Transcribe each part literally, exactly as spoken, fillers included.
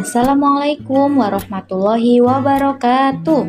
Assalamualaikum warahmatullahi wabarakatuh.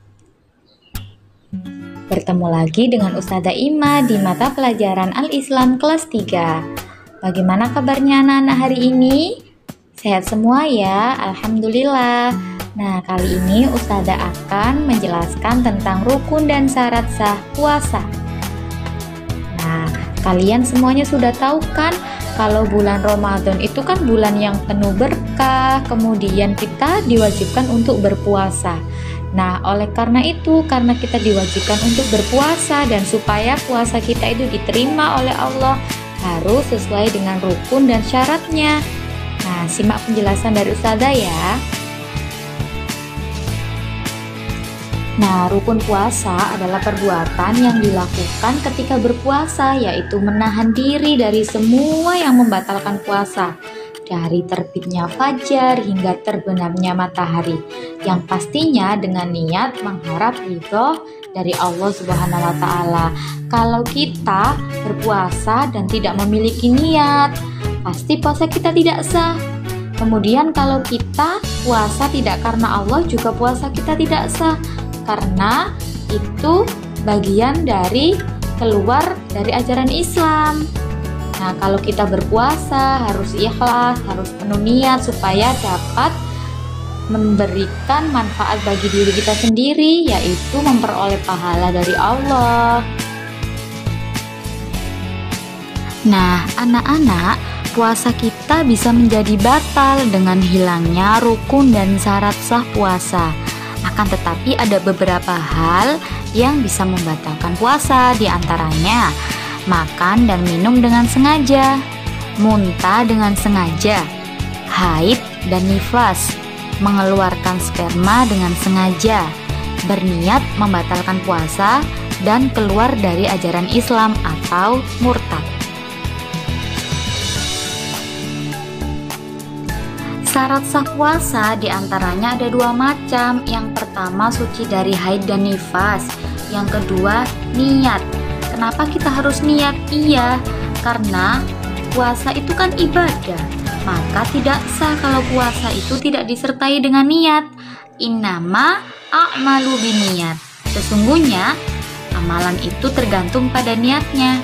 Bertemu lagi dengan Ustazah Ima di mata pelajaran Al-Islam kelas tiga. Bagaimana kabarnya anak-anak hari ini? Sehat semua ya, Alhamdulillah. Nah, kali ini Ustazah akan menjelaskan tentang rukun dan syarat sah puasa. Nah, kalian semuanya sudah tahu kan kalau bulan Ramadan itu kan bulan yang penuh berkah, kemudian kita diwajibkan untuk berpuasa. Nah, oleh karena itu, karena kita diwajibkan untuk berpuasa dan supaya puasa kita itu diterima oleh Allah, harus sesuai dengan rukun dan syaratnya. Nah, simak penjelasan dari Ustazah ya. Nah, rukun puasa adalah perbuatan yang dilakukan ketika berpuasa, yaitu menahan diri dari semua yang membatalkan puasa, dari terbitnya fajar hingga terbenamnya matahari, yang pastinya dengan niat mengharap ridho dari Allah Subhanahu wa Ta'ala. Kalau kita berpuasa dan tidak memiliki niat, pasti puasa kita tidak sah. Kemudian kalau kita puasa tidak karena Allah, juga puasa kita tidak sah, karena itu bagian dari keluar dari ajaran Islam. Nah, kalau kita berpuasa harus ikhlas, harus penuh niat supaya dapat memberikan manfaat bagi diri kita sendiri, yaitu memperoleh pahala dari Allah. Nah, anak-anak, puasa kita bisa menjadi batal dengan hilangnya rukun dan syarat sah puasa. Akan tetapi ada beberapa hal yang bisa membatalkan puasa, diantaranya makan dan minum dengan sengaja, muntah dengan sengaja, haid dan nifas, mengeluarkan sperma dengan sengaja, berniat membatalkan puasa, dan keluar dari ajaran Islam atau murtad. Syarat sah puasa diantaranya ada dua macam. Yang pertama suci dari haid dan nifas. Yang kedua niat. Kenapa kita harus niat? Iya, karena puasa itu kan ibadah. Maka tidak sah kalau puasa itu tidak disertai dengan niat. Innama a'malu biniyat. Sesungguhnya amalan itu tergantung pada niatnya.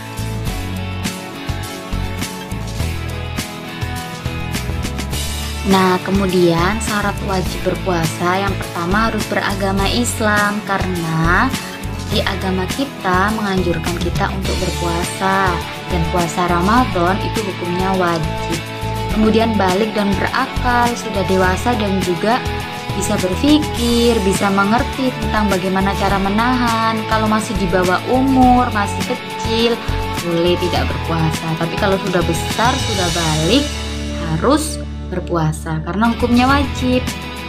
Nah, kemudian syarat wajib berpuasa yang pertama harus beragama Islam, karena di agama kita menganjurkan kita untuk berpuasa, dan puasa Ramadan itu hukumnya wajib. Kemudian balik dan berakal, sudah dewasa dan juga bisa berpikir, bisa mengerti tentang bagaimana cara menahan. Kalau masih di bawah umur, masih kecil, boleh tidak berpuasa. Tapi kalau sudah besar, sudah balik, harus berpuasa karena hukumnya wajib.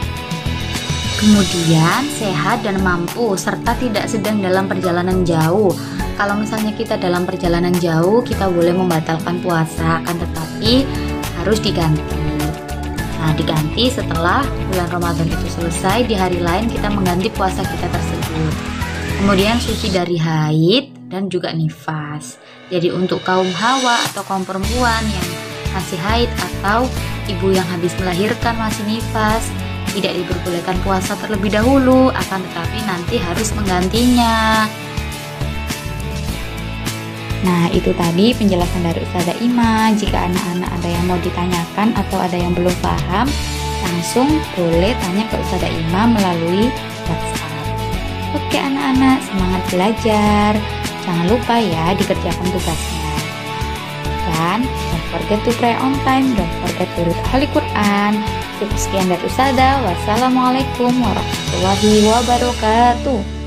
Kemudian sehat dan mampu serta tidak sedang dalam perjalanan jauh. Kalau misalnya kita dalam perjalanan jauh, kita boleh membatalkan puasa, akan tetapi harus diganti. Nah, diganti setelah bulan Ramadan itu selesai, di hari lain kita mengganti puasa kita tersebut. Kemudian suci dari haid dan juga nifas. Jadi untuk kaum hawa atau kaum perempuan yang masih haid atau ibu yang habis melahirkan masih nifas, tidak diperbolehkan puasa terlebih dahulu, akan tetapi nanti harus menggantinya. Nah, itu tadi penjelasan dari Ustazah Ima. Jika anak-anak ada yang mau ditanyakan atau ada yang belum paham, langsung boleh tanya ke Ustazah Ima melalui WhatsApp. Oke anak-anak, semangat belajar. Jangan lupa ya dikerjakan tugasnya. Dan don't forget to pray on time, don't forget to read Holy Quran. Cukup sekian dari Ustazah. Wassalamualaikum warahmatullahi wabarakatuh.